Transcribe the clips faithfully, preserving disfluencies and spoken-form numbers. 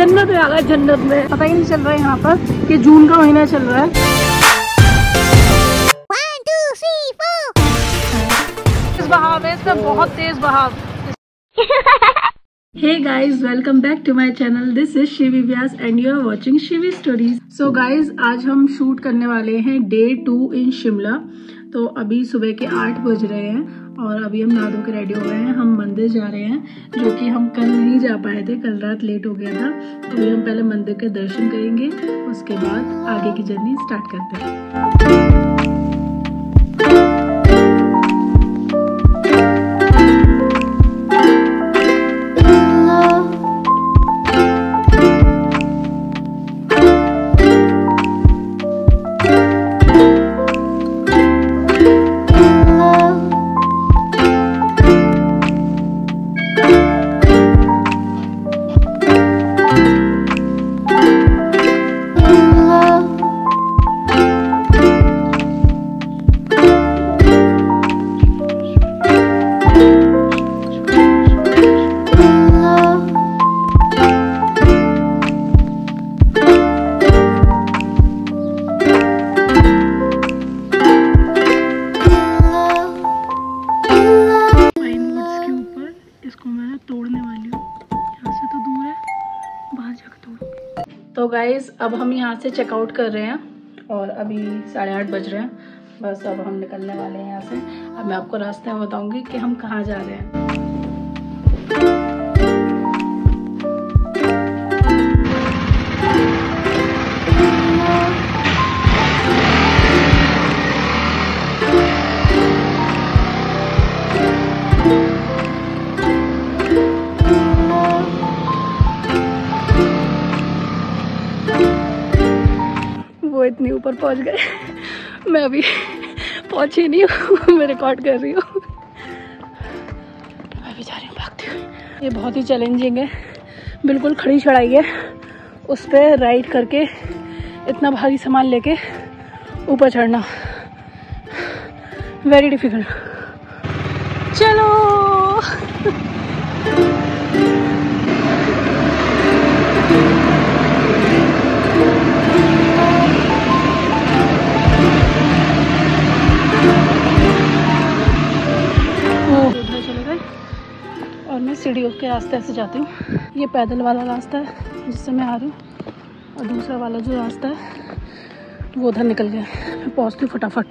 जन्नत में आ गए, जन्नत में। पता ही नहीं चल रहा है यहाँ पर कि जून का महीना चल रहा है। One, two, three, four। इस बहाव है, इसमें बहुत तेज बहाव। Hey guys, welcome back to my channel. This is Shivi Vyas and you are watching Shivi stories. So guys, आज हम शूट करने वाले हैं डे टू इन शिमला। तो अभी सुबह के आठ बज रहे हैं और अभी हम नहा धो के रेडी हो गए हैं। हम मंदिर जा रहे हैं, जो कि हम कल नहीं जा पाए थे, कल रात लेट हो गया था। तो अभी हम पहले मंदिर के दर्शन करेंगे, उसके बाद आगे की जर्नी स्टार्ट करते हैं। तो गाइज अब हम यहाँ से चेकआउट कर रहे हैं और अभी साढ़े आठ बज रहे हैं। बस अब हम निकलने वाले हैं यहाँ से। अब मैं आपको रास्ते में बताऊंगी कि हम कहाँ जा रहे हैं। वो इतनी ऊपर पहुंच गए, मैं अभी पहुंची नहीं हूँ, मैं रिकॉर्ड कर रही हूँ। मैं भी जा रही हूँ भागती हुई। ये बहुत ही चैलेंजिंग है, बिल्कुल खड़ी चढ़ाई है। उस पर राइड करके इतना भारी सामान लेके ऊपर चढ़ना वेरी डिफिकल्ट। चलो और मैं सीढ़ियों के रास्ते से जाती हूँ। ये पैदल वाला रास्ता है जिससे मैं आ रही हूँ, और दूसरा वाला जो रास्ता है वो उधर निकल गया। मैं पहुँचती हूँ फटाफट।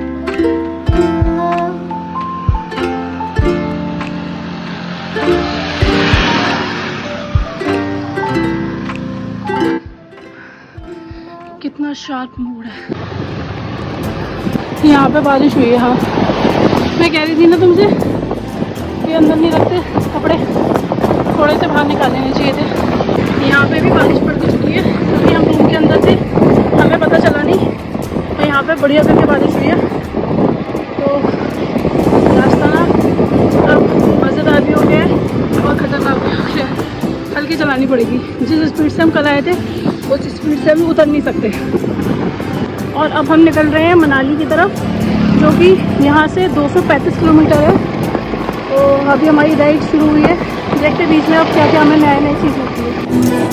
कितना शार्प मूड है। यहाँ पे बारिश हुई है। हाँ, मैं कह रही थी ना तुमसे, ये अंदर नहीं रखते कपड़े, थोड़े से बाहर निकाल लेने चाहिए थे। यहाँ पे भी बारिश पड़ चुकी है। अभी हम रूम के अंदर थे, हमें पता चला नहीं, तो यहाँ पे बढ़िया करके बारिश हुई है। तो रास्ता ना अब मज़ेदार भी हो गया है और ख़तरनाक भी हो गया है। हल्की चलानी पड़ेगी। जिस स्पीड से हम कल आए थे उस स्पीड से हम उतर नहीं सकते। और अब हम निकल रहे हैं मनाली की तरफ, जो कि यहाँ से दो सौ पैंतीस किलोमीटर है। तो अभी हमारी राइड शुरू हुई है, देखते बीच में अब क्या क्या हमें नई नई चीज़ होती है।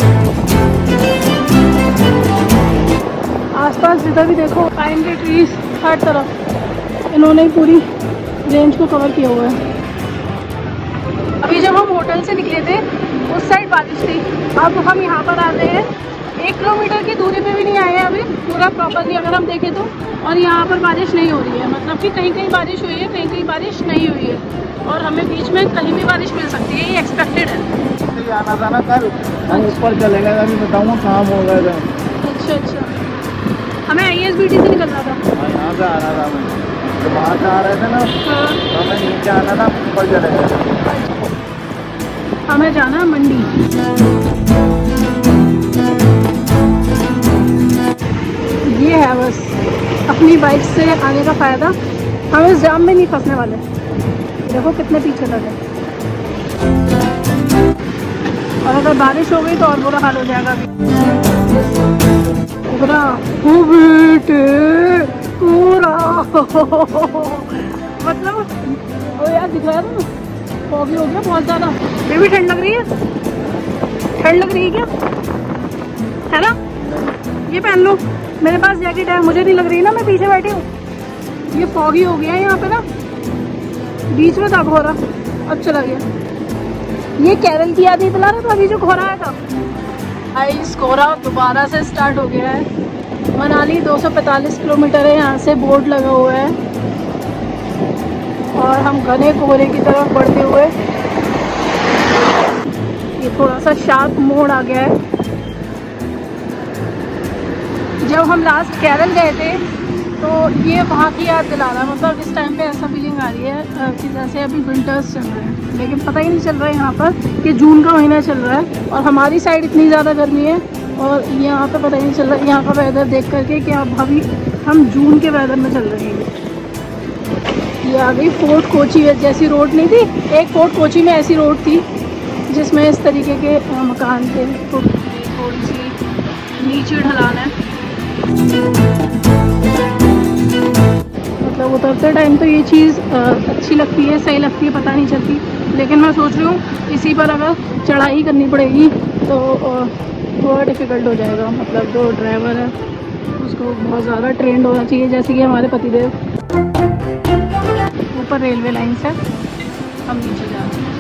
आसपास जिधर भी देखो पाइन के ट्रीज, हर तरफ इन्होंने पूरी रेंज को कवर किया हुआ है। अभी जब हम होटल से निकले थे उस साइड बारिश थी, अब हम यहाँ पर आ गए हैं। एक किलोमीटर की दूरी पे भी नहीं आए हैं अभी पूरा प्रॉपरली अगर हम देखें तो। और यहाँ पर बारिश नहीं हो रही है, मतलब कि कहीं कहीं बारिश हुई है, कहीं कहीं बारिश नहीं हुई है। और हमें बीच में कहीं भी बारिश मिल सकती है, ये एक्सपेक्टेड है। आना था ना कल, हम ऊपर चलेगा, अभी बताऊँगा काम हो गया। अच्छा अच्छा, हमें आई एस बी टी से निकलना था। यहाँ से आना था, मैं तो वहाँ से आ रहे थे ना, तो हमें नीचे आना था, ऊपर चलेगा। हमें जाना मंडी। ये है बस अपनी बाइक से आने का फ़ायदा, हम इस जाम में नहीं फंसने वाले। देखो कितने पीछे तक है, और अगर बारिश हो गई तो और बुरा हाल हो जाएगा। पूरा पूरा मतलब ओ यार दिख रहा है ना, फॉगी हो गया बहुत ज़्यादा। बेबी ठंड लग रही है, ठंड लग रही है क्या? है ना? ये पहन लो, मेरे पास जैकेट है, मुझे नहीं लग रही ना, मैं पीछे बैठी हूँ। ये फॉगी हो गया है यहाँ पे ना, बीच में था कोहरा, अब चला गया। ये केरल की याद नहीं दिला रहा था अभी जो कोहरा आया था। आइस कोहरा दोबारा से स्टार्ट हो गया है। मनाली दो सौ पैंतालीस किलोमीटर है यहाँ से, बोर्ड लगा हुआ है और हम घने कोहरे की तरफ बढ़ते हुए, ये थोड़ा सा शार्प मोड़ आ गया है। जब हम लास्ट केरल गए थे तो ये वहाँ की याद दिला रहा है, मतलब इस टाइम पे ऐसा फीलिंग आ रही है कि जैसे अभी विंटर्स चल रहे हैं, लेकिन पता ही नहीं चल रहा है यहाँ पर कि जून का महीना चल रहा है। और हमारी साइड इतनी ज़्यादा गर्मी है और यहाँ पे पता ही नहीं चल रहा है यहाँ का वेदर देख करके कि अब अभी हम जून के वेदर में चल रहे हैं। ये आ गई फोर्ट कोची जैसी रोड नहीं थी, एक फोर्ट कोची में ऐसी रोड थी जिसमें इस तरीके के मकान थे, तो थोड़ी सी नीचे ढलान है। मतलब उतरते टाइम तो ये चीज़ अच्छी लगती है, सही लगती है, पता नहीं चलती, लेकिन मैं सोच रही हूँ इसी पर अगर चढ़ाई करनी पड़ेगी तो थोड़ा डिफ़िकल्ट हो जाएगा। मतलब जो ड्राइवर है उसको बहुत ज़्यादा ट्रेंड होना चाहिए, जैसे कि हमारे पतिदेव। ऊपर रेलवे लाइन से हम नीचे जा रहे हैं।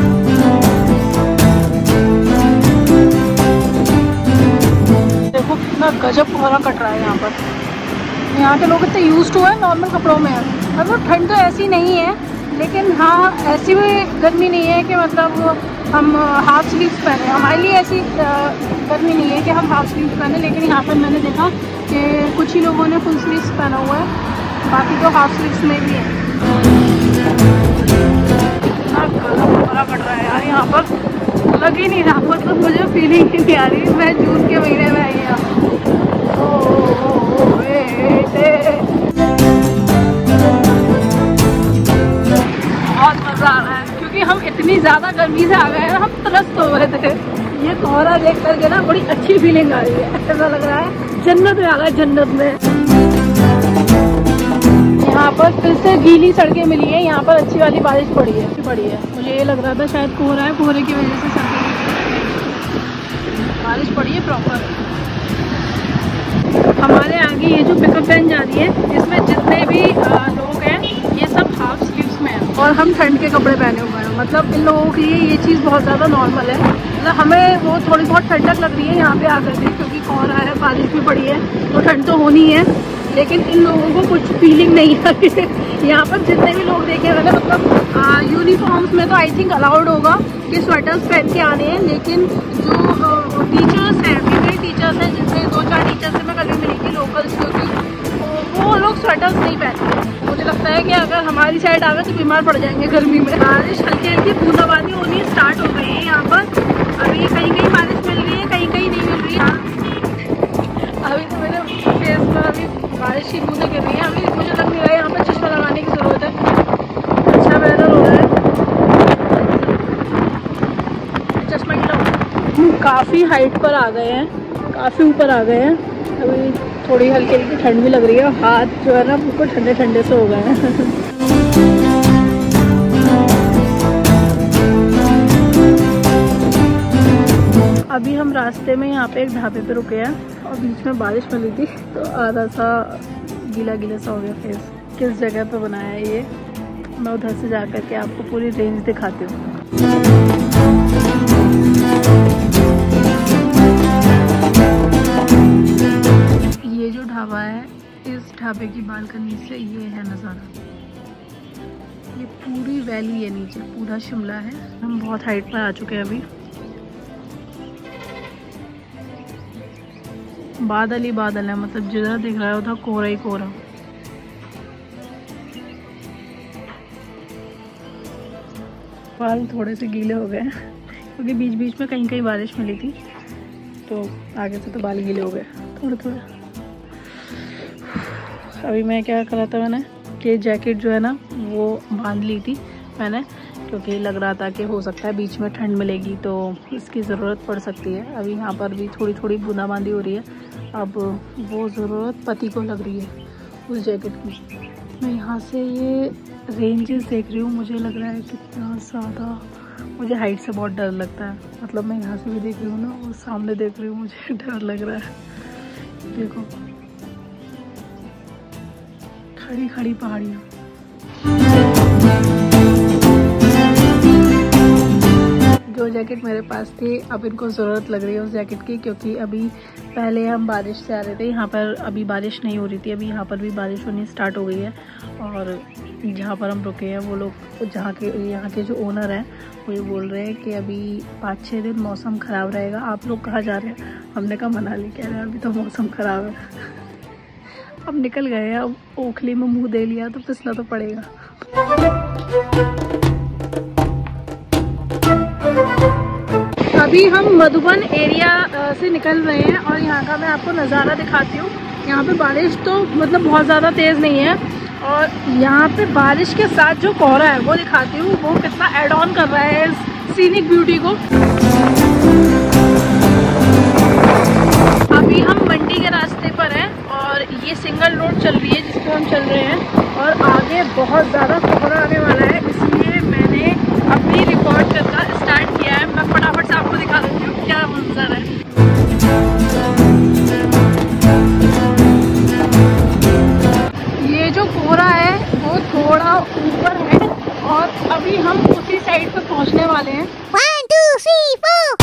देखो कितना गजब कोहरा कट रहा है यहाँ पर। यहाँ के लोग इतने यूज टू है नॉर्मल कपड़ों में, मतलब ठंड तो ऐसी नहीं है, लेकिन हाँ ऐसी भी गर्मी नहीं है कि मतलब हम हाफ स्लीव्स पहने। हमारे लिए ऐसी गर्मी नहीं है कि हम हाफ स्लीव्स पहने, लेकिन यहाँ पर मैंने देखा कि कुछ ही लोगों ने फुल स्लीव्स पहना हुआ है, बाकी तो हाफ स्लीव्स में भी है। इतना गर्म कोहरा कट रहा है यार यहाँ पर, लग ही नहीं रहा, मतलब मुझे फीलिंग ही नहीं आ रही मैं जून के महीने में आई हूँ। बहुत मज़ा आ रहा है क्योंकि हम इतनी ज़्यादा गर्मी से आ गए हैं, हम त्रस्त हो रहे थे। ये कोहरा देख करके ना बड़ी अच्छी फीलिंग आ रही है, ऐसा लग रहा है जन्नत में आ गए, जन्नत में। यहाँ पर फिर से गीली सड़कें मिली है, यहाँ पर अच्छी वाली बारिश पड़ी है पड़ी है मुझे ये लग रहा था शायद कोहरा है, कोहरे की वजह से सड़कें बारिश पड़ी है प्रॉपर। हमारे आगे ये जो पिकअप वैन जा रही है, इसमें जितने भी लोग हैं ये सब हाफ स्लीव्स में हैं और हम ठंड के कपड़े पहने हुए हैं। मतलब इन लोगों के लिए ये चीज़ बहुत ज़्यादा नॉर्मल है। मतलब हमें वो थोड़ी बहुत ठंडक लग रही है यहाँ पे आकर के, क्योंकि कोहरा है, बारिश भी पड़ी है तो ठंड तो होनी है, लेकिन इन लोगों को कुछ फीलिंग नहीं आ रही है। यहाँ पर जितने भी लोग देखे मैंने, मतलब यूनिफॉर्म्स में तो आई थिंक अलाउड होगा कि स्वेटर्स पहन के आने हैं, लेकिन जो टीचर्स हैं, फीमेल टीचर्स हैं, जिसमें दो चार टीचर्स से मैं कल भी मिली थी लोकल्स, क्योंकि वो लोग स्वेटर्स नहीं पहनते। मुझे लगता है कि अगर हमारी साइड आ गए तो बीमार पड़ जाएंगे गर्मी में। बारिश हल्की हल्की बूंदाबांदी होनी स्टार्ट हो गई है यहाँ पर। अभी कहीं कहीं बारिश मिल रही है, कहीं कहीं नहीं मिल रही है। अभी तो मेरे फेस पर अभी बारिश की बूंदें गिर रही है। अभी मुझे लग नहीं रहा है यहाँ पर चश्मा लगाने की ज़रूरत है, अच्छा वेदर हो रहा है, चश्मा गिरा। काफ़ी हाइट पर आ गए हैं, काफ़ी ऊपर आ गए हैं। अभी थोड़ी हल्की हल्की ठंड भी लग रही है, हाथ जो है ना बिल्कुल ठंडे ठंडे से हो गए हैं। अभी हम रास्ते में यहाँ पे एक ढाबे पे रुके हैं और बीच में बारिश पड़ी थी तो आधा सा गीला गीला सा हो गया फेस। किस जगह पे बनाया है ये, मैं उधर से जा कर के आपको पूरी रेंज दिखाती हूँ। ये जो ढाबा है, इस ढाबे की बालकनी से ये है नज़ारा। ये पूरी वैली है, नीचे पूरा शिमला है। हम बहुत हाइट पर आ चुके हैं अभी। बादल ही बादल है, मतलब जिधर दिख रहा है उधर कोहरा ही कोहरा। बाल थोड़े से गीले हो गए क्योंकि बीच बीच में कहीं कहीं बारिश मिली थी, तो आगे से तो बाल गीले हो गए थोड़े थोड़े। अभी मैं क्या करा था, मैंने कि जैकेट जो है ना वो बांध ली थी मैंने, क्योंकि लग रहा था कि हो सकता है बीच में ठंड मिलेगी तो इसकी ज़रूरत पड़ सकती है। अभी यहाँ पर भी थोड़ी थोड़ी बूंदाबांदी हो रही है, अब वो ज़रूरत पति को लग रही है उस जैकेट की। मैं यहाँ से ये रेंजेस देख रही हूँ, मुझे लग रहा है कितना ज़्यादा मुझे हाइट से बहुत डर लगता है, मतलब मैं यहाँ से भी देख रही हूँ ना और सामने देख रही हूँ, मुझे डर लग रहा है। देखो खड़ी खड़ी पहाड़ियाँ। जो जैकेट मेरे पास थी अब इनको ज़रूरत लग रही है उस जैकेट की, क्योंकि अभी पहले हम बारिश से आ रहे थे, यहाँ पर अभी बारिश नहीं हो रही थी, अभी यहाँ पर भी बारिश होनी स्टार्ट हो गई है। और जहाँ पर हम रुके हैं वो लोग, जहाँ के यहाँ के जो ओनर हैं वो ये बोल रहे हैं कि अभी पाँच छः दिन मौसम ख़राब रहेगा। आप लोग कहाँ जा रहे हैं? हमने कहा मनाली। कह रहे हैं अभी तो मौसम ख़राब है। अब निकल गए हैं, अब ओखली में मुँह दे लिया तो फिसला तो पड़ेगा। अभी हम मधुबन एरिया से निकल रहे हैं और यहाँ का मैं आपको नज़ारा दिखाती हूँ। यहाँ पे बारिश तो मतलब बहुत ज़्यादा तेज़ नहीं है, और यहाँ पे बारिश के साथ जो कोहरा है वो दिखाती हूँ, वो कितना ऐड ऑन कर रहा है इस सीनिक ब्यूटी को। अभी हम मंडी के रास्ते पर हैं और ये सिंगल रोड चल रही है जिस पर हम चल रहे हैं, और आगे बहुत ज़्यादा कोहरा आने वाला है, इसलिए मैंने अभी रिकॉर्ड करना स्टार्ट किया है। मैं फटाफट से आपको दिखा देती हूँ क्या मंजर है। ये जो कोहरा है वो थोड़ा ऊपर है और अभी हम उसी साइड पे पहुँचने वाले हैं। One, two, three, four.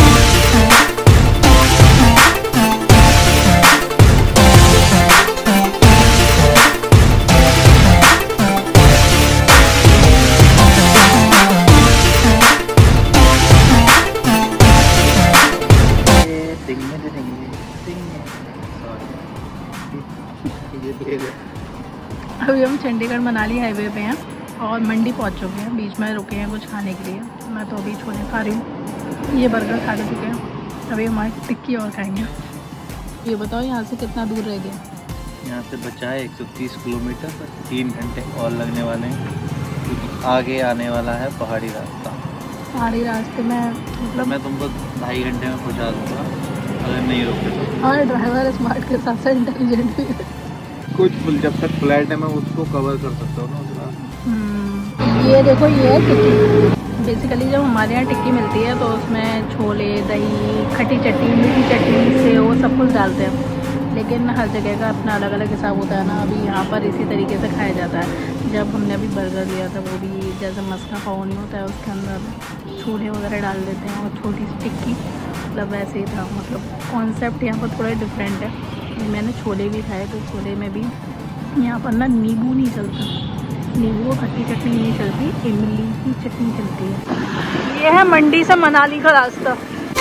अभी हम चंडीगढ़ मनाली हाईवे पे हैं और मंडी पहुंच चुके हैं, बीच में रुके हैं कुछ खाने के लिए। मैं तो अभी छोले खा रही हूँ, ये बर्गर खा ले चुके हैं, अभी हमारी टिक्की और खाएंगे। ये बताओ यहाँ से कितना दूर रह गया? यहाँ से बचा है एक सौ तीस किलोमीटर, तीन घंटे और लगने वाले हैं क्योंकि आगे आने वाला है पहाड़ी रास्ता। पहाड़ी रास्ते में मतलब मैं तुमको ढाई घंटे में पहुँचा दूँगा अगर नहीं रुके तो। और ड्राइवर स्मार्ट के साथ साथ इंटेलिजेंट भी है। कुछ जब तक फ्लैट है मैं उसको कवर कर सकता हूँ ना उसका। ये देखो ये है टिक्की। बेसिकली जब हमारे यहाँ टिक्की मिलती है तो उसमें छोले, दही, खट्टी चटनी, मीठी चटनी, सेव सब कुछ डालते हैं, लेकिन हर जगह का अपना अलग अलग हिसाब होता है ना। अभी यहाँ पर इसी तरीके से खाया जाता है। जब हमने अभी बर्गर लिया था वो भी जैसे मस्का पाव नहीं होता है उसके अंदर छोले वगैरह डाल देते हैं और छोटी सी टिक्की, मतलब वैसे ही था। मतलब कॉन्सेप्ट यहाँ पर थोड़ा डिफरेंट है। मैंने छोले भी खाए तो छोले में भी यहाँ पर ना नींबू नहीं चलता, नींबू और खट्टी चटनी नहीं चलती, इमली की चटनी चलती है। ये है मंडी से मनाली का रास्ता।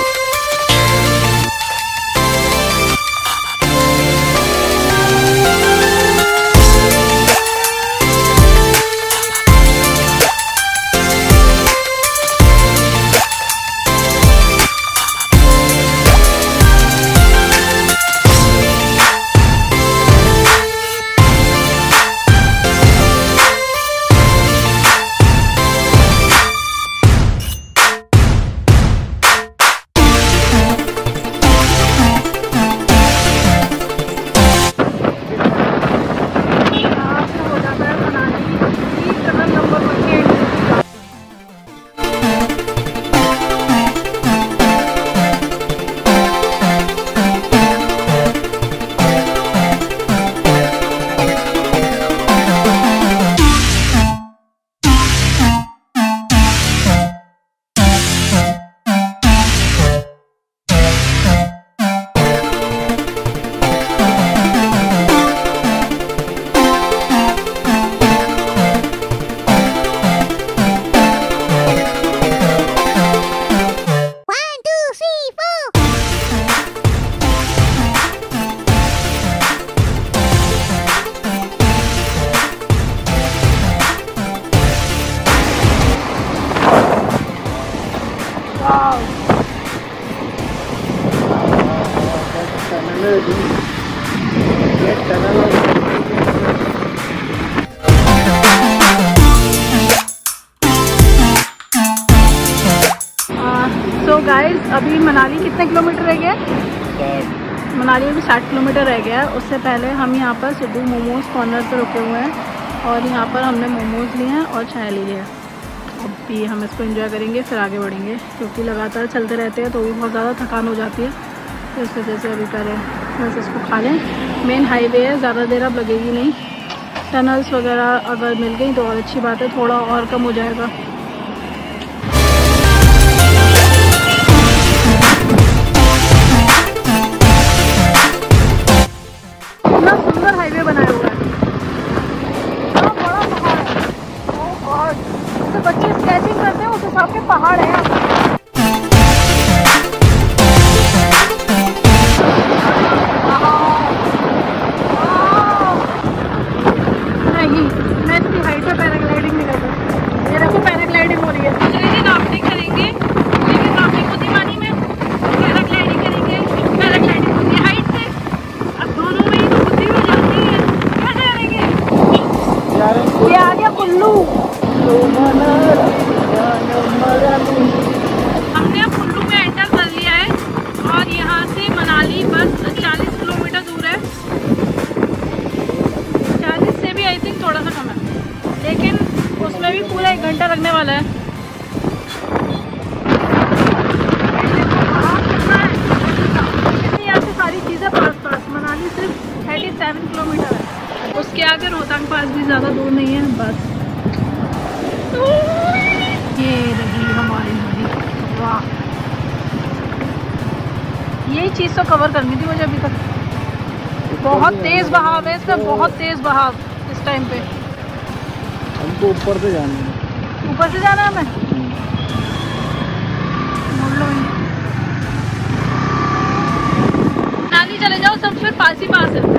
तो गाइस अभी मनाली कितने किलोमीटर रह गया? मनाली में भी साठ किलोमीटर रह गया है। उससे पहले हम यहाँ पर सिद्धू मोमोज कॉर्नर पर रुके हुए हैं और यहाँ पर हमने मोमोज लिए हैं और चाय ली है। अब भी हम इसको एंजॉय करेंगे, फिर आगे बढ़ेंगे, क्योंकि लगातार चलते रहते हैं तो भी बहुत ज़्यादा थकान हो जाती है। तो इस वजह से अभी करें बस इसको खा लें। मेन हाईवे है, ज़्यादा देर अब लगेगी नहीं। टनल्स वगैरह अगर मिल गई तो और अच्छी बात है, थोड़ा और कम हो जाएगा। इतना सुंदर हाईवे बनाया हुआ है, इतना बड़ा पहाड़ है। ओह गॉड, तो बच्चे स्केचिंग करते हैं उस हिसाब के पहाड़ है। नहीं, मैं इतनी हाइट पे पैराग्लाइडिंग नहीं करता। ये देखो पैराग्लाइडिंग हो रही है। मुझे नहीं राफ्टिंग करेंगे, लेकिन राफ्टिंग होती पानी में, पैराग्लाइडिंग करेंगे, पैराग्लाइडिंग होती हाइट से। अब दोनों में ही तो बुद्धि हो जाती है, कैसे करेंगे? ये आ गया कुल्लू। हमने अब कुल्लू में एंटर कर लिया है और यहाँ से मनाली बस चालीस किलोमीटर दूर है। चालीस से भी आई थिंक थोड़ा सा कम है, लेकिन उसमें भी पूरा एक घंटा लगने वाला है। यहाँ से सारी चीज़ें पास पास, मनाली सिर्फ सैंतीस किलोमीटर है, उसके आगे रोहतांग पास भी ज़्यादा दूर नहीं है। बस ये रही हमारी नदी। वाह, यही चीज़ तो कवर करनी थी मुझे अभी तक। बहुत तेज़ बहाव है इसमें, बहुत तेज़ बहाव इस टाइम पे। हमको ऊपर से जाना है। ऊपर से जाना है हमें? मोड़ लो नाली, चले जाओ, सब फिर पास ही पास है।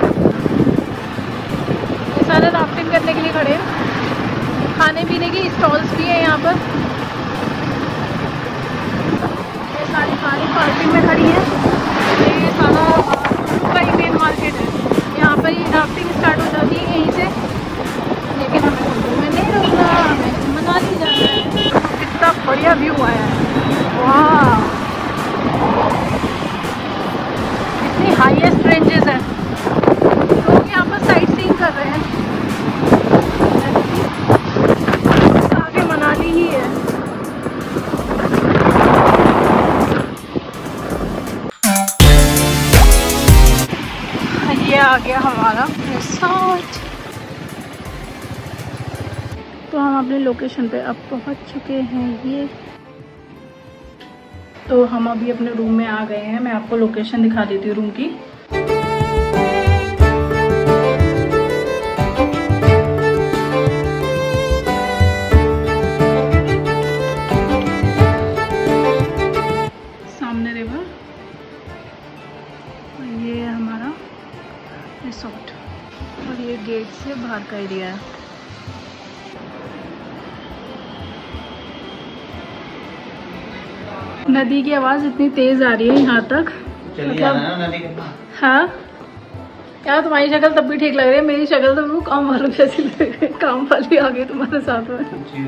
ये सारे राफ्टिंग करने के लिए खड़े हैं। खाने पीने की स्टॉल्स भी है यहाँ पर। ये सारी गाड़ी पार्किंग में खड़ी है। ये सारा का ही मेन मार्केट है, यहाँ पर ही राफ्टिंग स्टार्ट हो जाती है यहीं से। लेकिन हमें कुल्लू में नहीं रुकना, हमें मनाली जाना है। कितना बढ़िया व्यू आया है, वाह। इतनी हाईएस्ट रेंजेस है, लोग यहाँ पर साइट सीइंग कर रहे हैं। आगे मनाली ही है। ये आ गया हमारा रिसोर्ट। तो हम अपने लोकेशन पे अब पहुंच चुके हैं। ये तो हम अभी अपने रूम में आ गए हैं। मैं आपको लोकेशन दिखा देती हूँ रूम की। सामने रिवर, ये है हमारा रिसोर्ट और ये गेट से बाहर का एरिया है। नदी की आवाज़ इतनी तेज़ आ रही है यहाँ तक, मतलब हाँ यार, तुम्हारी शक्ल तब भी ठीक लग रही है, मेरी शक्ल तो वो काम वालों जैसी लग रही है। काम वाली आ गई तुम्हारे साथ में।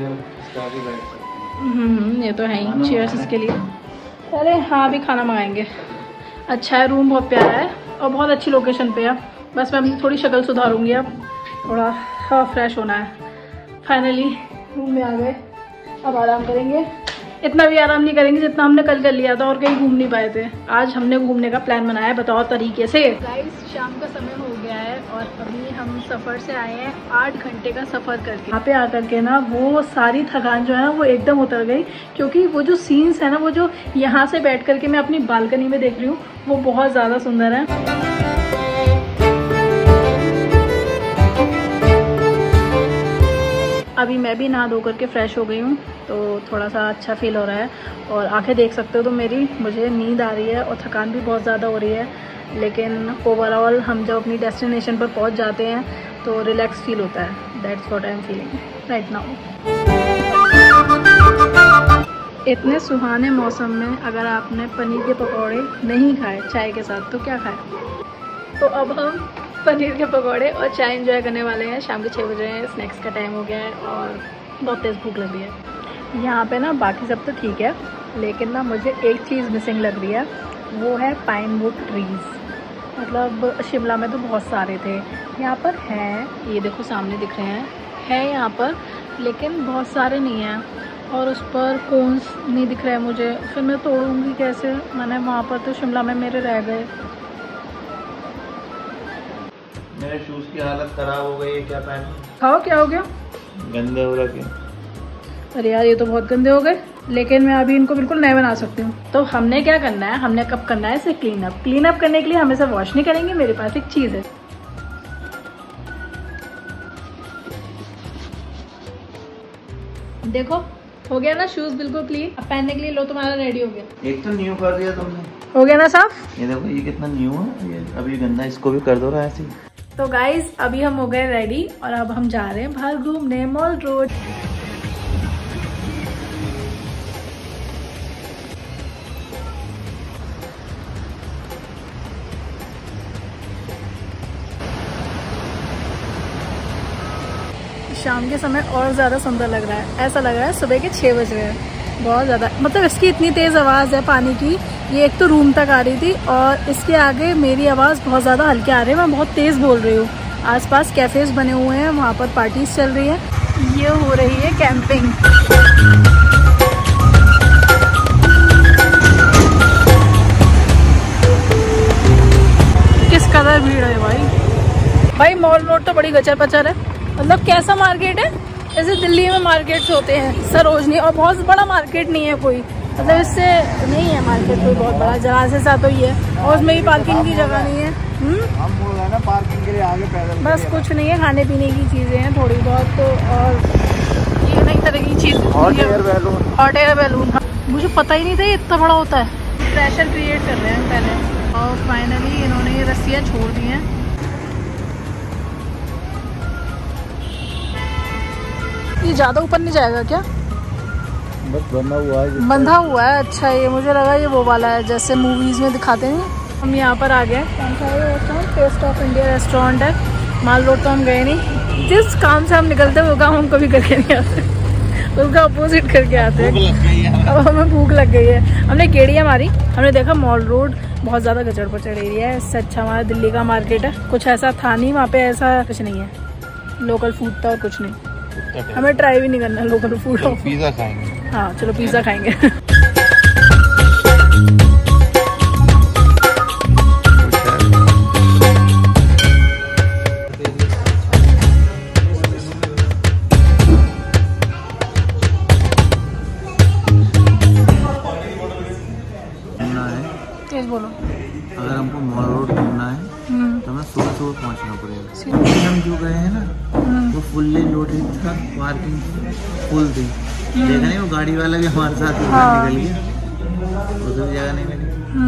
हम्म, ये तो है ही। चीयर्स इसके लिए। अरे हाँ, अभी खाना मंगाएंगे। अच्छा है, रूम बहुत प्यारा है और बहुत अच्छी लोकेशन पे है। बस मैं अपनी थोड़ी शक्ल सुधारूंगी, अब थोड़ा हाँ फ्रेश होना है। फाइनली रूम में आ गए, अब आराम करेंगे। इतना भी आराम नहीं करेंगे जितना हमने कल कर लिया था और कहीं घूम नहीं पाए थे। आज हमने घूमने का प्लान बनाया है बताओ तरीके से। गाइस, शाम का समय हो गया है और अभी हम सफ़र से आए हैं, आठ घंटे का सफ़र करके। यहाँ पे आकर के ना वो सारी थकान जो है ना वो एकदम उतर गई, क्योंकि वो जो सीन्स है ना, वो जो यहाँ से बैठ करके मैं अपनी बालकनी में देख रही हूँ, वो बहुत ज़्यादा सुंदर है। अभी मैं भी नहा धो करके फ़्रेश हो गई हूँ, तो थोड़ा सा अच्छा फील हो रहा है। और आंखें देख सकते हो तो मेरी, मुझे नींद आ रही है और थकान भी बहुत ज़्यादा हो रही है। लेकिन ओवरऑल हम जब अपनी डेस्टिनेशन पर पहुँच जाते हैं तो रिलैक्स फील होता है। That's what I am feeling right now. इतने सुहाने मौसम में अगर आपने पनीर के पकौड़े नहीं खाए चाय के साथ तो क्या खाए। तो अब हम पनीर के पकौड़े और चाय एंजॉय करने वाले हैं। शाम के छः बज रहे हैं, स्नैक्स का टाइम हो गया है और बहुत तेज़ भूख लग रही है। यहाँ पे ना बाकी सब तो ठीक है, लेकिन ना मुझे एक चीज़ मिसिंग लग रही है, वो है पाइन वुड ट्रीज़। मतलब शिमला में तो बहुत सारे थे, यहाँ पर हैं, ये देखो सामने दिख रहे हैं, है यहाँ पर, लेकिन बहुत सारे नहीं हैं। और उस पर कोन्स नहीं दिख रहा है मुझे, फिर मैं तोड़ूंगी कैसे? मैंने वहाँ पर तो शिमला में मेरे रह गए। मेरे शूज की हालत खराब हो गई है, क्या पहनूं? खाओ, क्या हो गया? गंदे हो रखे। अरे यार ये तो बहुत गंदे हो गए, लेकिन मैं अभी इनको बिल्कुल नए बना सकती हूँ। तो हमने क्या करना है, हमने कब करना है इसे क्लीन अप। क्लीन अप करने के लिए हम इसे वॉश नहीं करेंगे, मेरे पास एक चीज़ है। देखो हो गया ना शूज बिल्कुल क्लीन। अब पहनने के लिए लो, तुम्हारा रेडी हो गया। एक तो न्यू कर दिया तुमने, हो गया ना साफ। ये देखो ये कितना न्यू है, ये अभी गंदा, इसको भी कर दो ना ऐसे। तो गाइज अभी हम हो गए रेडी और अब हम जा रहे हैं बाहर घूमने मॉल रोड। शाम के समय और ज़्यादा सुंदर लग रहा है, ऐसा लग रहा है सुबह के छः बज रहे हैं। बहुत ज़्यादा, मतलब इसकी इतनी तेज़ आवाज़ है पानी की। ये एक तो रूम तक आ रही थी और इसके आगे मेरी आवाज़ बहुत ज़्यादा हल्की आ रही है, मैं बहुत तेज़ बोल रही हूँ। आसपास कैफ़ेज़ बने हुए हैं, वहाँ पर पार्टीज चल रही है। ये हो रही है कैंपिंग। किस कदर भीड़ है भाई। भाई मॉल रोड तो बड़ी गचर पचर है, मतलब कैसा मार्केट है, जैसे दिल्ली में मार्केट्स होते हैं सरोजनी, और बहुत बड़ा मार्केट नहीं है कोई, मतलब इससे नहीं है मार्केट कोई बहुत बड़ा। जहाँ से साथ ही है और उसमें भी पार्किंग की जगह नहीं है। हम बोल रहे हैं ना पार्किंग के लिए आगे पैदल। बस कुछ नहीं है, खाने पीने की चीज़ें हैं थोड़ी बहुत तो, और ये नई तरह की चीज़ hot air balloon. Hot air balloon मुझे पता ही नहीं था ये इतना बड़ा होता है। प्रेशर क्रिएट कर रहे हैं पहले और फाइनली इन्होंने ये रस्सियाँ छोड़ दी हैं। ये ज़्यादा ऊपर नहीं जाएगा क्या? बस बंधा हुआ है। बंधा हुआ है, अच्छा। ये मुझे लगा ये वो वाला है जैसे मूवीज़ में दिखाते हैं। हम यहाँ पर आ गए, कौन सा है restaurant? Taste of India restaurant है। माल रोड तो हम गए नहीं, जिस काम से हम निकलते हैं वो काम हम कभी करके नहीं आते, उसका अपोजिट करके आते हैं। अब हमें भूख लग गई है, हमने गेड़ियाँ मारी, हमने देखा मॉल रोड बहुत ज़्यादा गचड़ पचड़ एरिया है, इससे अच्छा हमारा दिल्ली का मार्केट है। कुछ ऐसा था नहीं वहाँ पे, ऐसा कुछ नहीं है, लोकल फूड था और कुछ नहीं। हमें ट्राई भी नहीं करना लोकल फूड। पिज़्ज़ा खाएंगे। हाँ चलो पिज़्ज़ा खाएंगे। तेज बोलो। अगर हमको मॉल रोड घूमना है तो हमें सुबह सुबह पहुंचना पड़ेगा। हम जो गए हैं ना वो फुल्ली लोडेड था, पार्किंग फुल थी। देखा नहीं वो गाड़ी वाला भी हमारे साथ हाँ। निकल गया, उधर जगह नहीं मिली।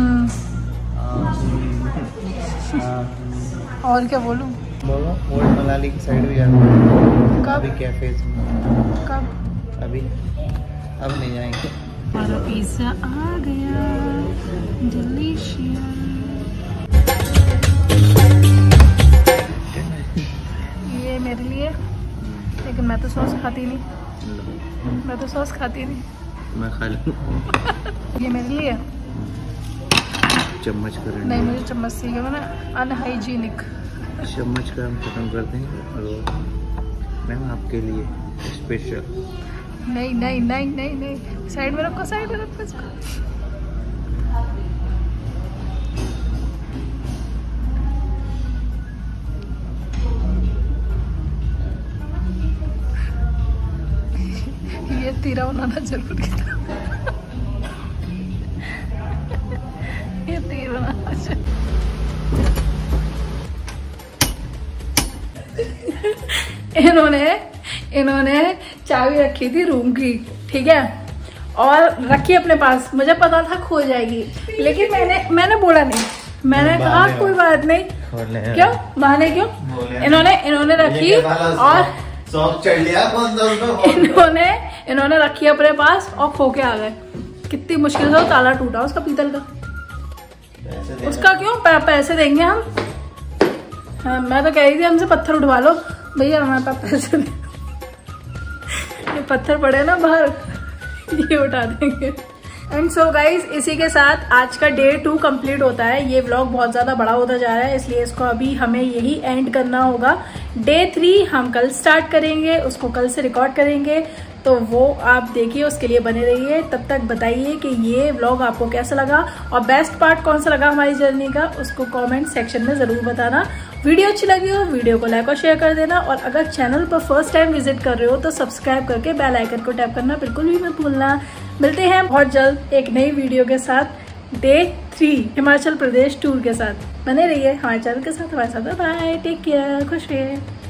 और क्या बोलूं? बोलो ओल्ड मनाली की साइड भी जाना है। कब? अभी कैफेज में। कब? अभी अब नहीं जाएंगे। हमारा पिज़्ज़ा आ गया, डिलीशियस। ये मेरे लिए, लेकिन मैं तो सॉस खाती नहीं, मैं तो सॉस खाती नहीं। मैं खा लूँ। ये मेरे लिए चम्मच कर नहीं, मुझे चम्मच से क्या ना अनहाइजीनिक। चम्मच का हम खत्म कर देंगे और मैम आपके लिए स्पेशल। नहीं नहीं नहीं नहीं नहीं, साइड में रखो, साइड में रखो इसको। ये तीरा बनाना जरूरी था। ये तीर बनाना जरूरी। इन्होंने इन्होंने चाबी रखी थी रूम की, ठीक है, और रखी अपने पास। मुझे पता था खो जाएगी, लेकिन मैंने मैंने बोला नहीं, मैंने कहा कोई बात नहीं। क्यों बहाने क्यों? इन्होंने इन्होंने रखी और चढ़ लिया इन्होंने इन्होंने रखी अपने पास और खो के आ गए। कितनी मुश्किल से वो ताला टूटा उसका, पीतल का। उसका क्यों? पैसे देंगे हम। हाँ, मैं तो कह रही थी हमसे पत्थर उठवा लो भैया, हमारे पास पैसे दे। ये पत्थर पड़े ना बाहर, ये उठा देंगे। एंड सो गाइज, इसी के साथ आज का डे टू कंप्लीट होता है। ये व्लॉग बहुत ज़्यादा बड़ा होता जा रहा है, इसलिए इसको अभी हमें यही एंड करना होगा। डे थ्री हम कल स्टार्ट करेंगे, उसको कल से रिकॉर्ड करेंगे। तो वो आप देखिए, उसके लिए बने रहिए। तब तक बताइए कि ये व्लॉग आपको कैसा लगा और बेस्ट पार्ट कौन सा लगा हमारी जर्नी का, उसको कमेंट सेक्शन में जरूर बताना। वीडियो अच्छी लगी हो वीडियो को लाइक और शेयर कर देना, और अगर चैनल पर फर्स्ट टाइम विजिट कर रहे हो तो सब्सक्राइब करके बेल आइकन को टैप करना बिल्कुल भी मत भूलना। मिलते हैं बहुत जल्द एक नई वीडियो के साथ, day three Himachal Pradesh tour के साथ। बने रहिए हमारे चैनल के साथ, हमारे साथ। बाय, टेक केयर, खुश रहिए।